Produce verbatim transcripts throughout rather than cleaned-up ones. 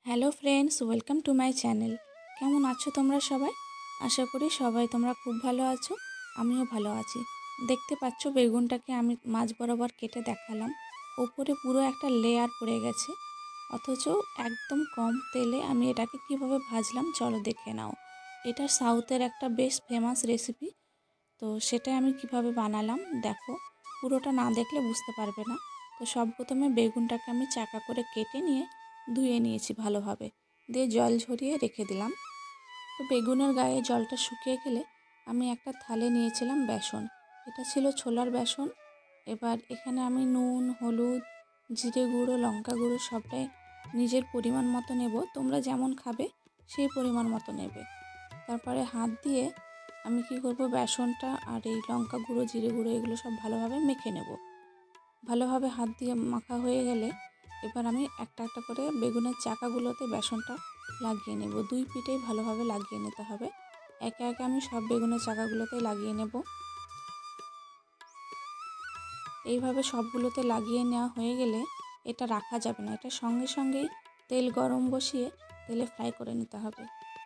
Hello friends, welcome to my channel. কেমন আছো তোমরা সবাই? আশা করি সবাই তোমরা খুব ভালো আছো, আমিও ভালো আছি। দেখতে পাচ্ছ বেগুনটাকে আমি মাঝ বরাবর কেটে দেখালাম। ওপরে পুরো একটা লেয়ার পড়ে গেছে, অথচ একদম কম তেলে আমি এটাকে কিভাবে ভাজলাম চলো দেখে নাও। এটা সাউথের একটা বেশ ফেমাস রেসিপি, তো সেটাই আমি কিভাবে বানালাম দেখো। পুরোটা না দেখলে বুঝতে পারবে না। তো সব প্রথমে বেগুনটাকে আমি চাকা করে কেটে নিয়ে ধুয়ে নিয়েছি ভালোভাবে, দিয়ে জল ঝরিয়ে রেখে দিলাম। তো বেগুনের গায়ে জলটা শুকিয়ে গেলে আমি একটা থালে নিয়েছিলাম বেসন। এটা ছিল ছোলার বেসন। এবার এখানে আমি নুন, হলুদ, জিরে গুঁড়ো, লঙ্কা গুঁড়ো সবটাই নিজের পরিমাণ মতো নেব। তোমরা যেমন খাবে সেই পরিমাণ মতো নেবে। তারপরে হাত দিয়ে আমি কি করব, বেসনটা আর এই লঙ্কা গুঁড়ো, জিরে গুঁড়ো এগুলো সব ভালোভাবে মেখে নেব। ভালোভাবে হাত দিয়ে মাখা হয়ে গেলে এবার আমি একটা একটা করে বেগুনের চাকাগুলোতে বেসনটা লাগিয়ে নেব। দুই পিঠেই ভালোভাবে লাগিয়ে নিতে হবে। একে একে আমি সব বেগুনের চাকাগুলোতে লাগিয়ে নেব। এইভাবে সবগুলোতে লাগিয়ে নেওয়া হয়ে গেলে এটা রাখা যাবে না, এটা সঙ্গে সঙ্গেই তেল গরম বসিয়ে তেলে ফ্রাই করে নিতে হবে।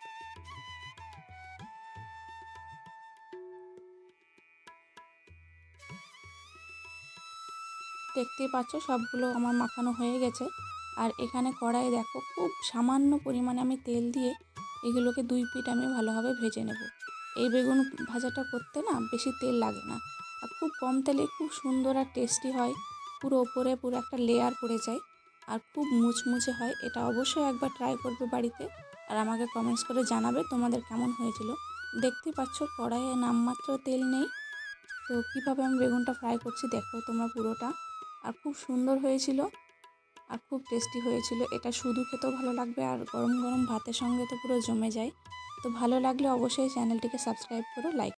দেখতেই পাচ্ছ সবগুলো আমার মাখানো হয়ে গেছে। আর এখানে কড়াই দেখো খুব সামান্য পরিমাণে আমি তেল দিয়ে এগুলোকে দুই পিঠ আমি ভালোভাবে ভেজে নেব। এই বেগুন ভাজাটা করতে না বেশি তেল লাগে না, আর খুব কম তেলে খুব সুন্দর আর টেস্টি হয়। পুরো ওপরে পুরো একটা লেয়ার পড়ে যায় আর খুব মুচমুচে হয়। এটা অবশ্যই একবার ট্রাই করবে বাড়িতে, আর আমাকে কমেন্টস করে জানাবে তোমাদের কেমন হয়েছিল। দেখতে পাচ্ছ কড়াইয়ে নামমাত্র তেল নেই। তো কীভাবে আমি বেগুনটা ফ্রাই করছি দেখো তোমরা পুরোটা। আর খুব সুন্দর হয়েছিল আর খুব টেস্টি হয়েছিল। এটা শুধু খেতেও ভালো লাগবে, আর গরম গরম ভাতের সঙ্গে তো পুরো জমে যায়। তো ভালো লাগলে অবশ্যই চ্যানেলটিকে সাবস্ক্রাইব করো, লাইক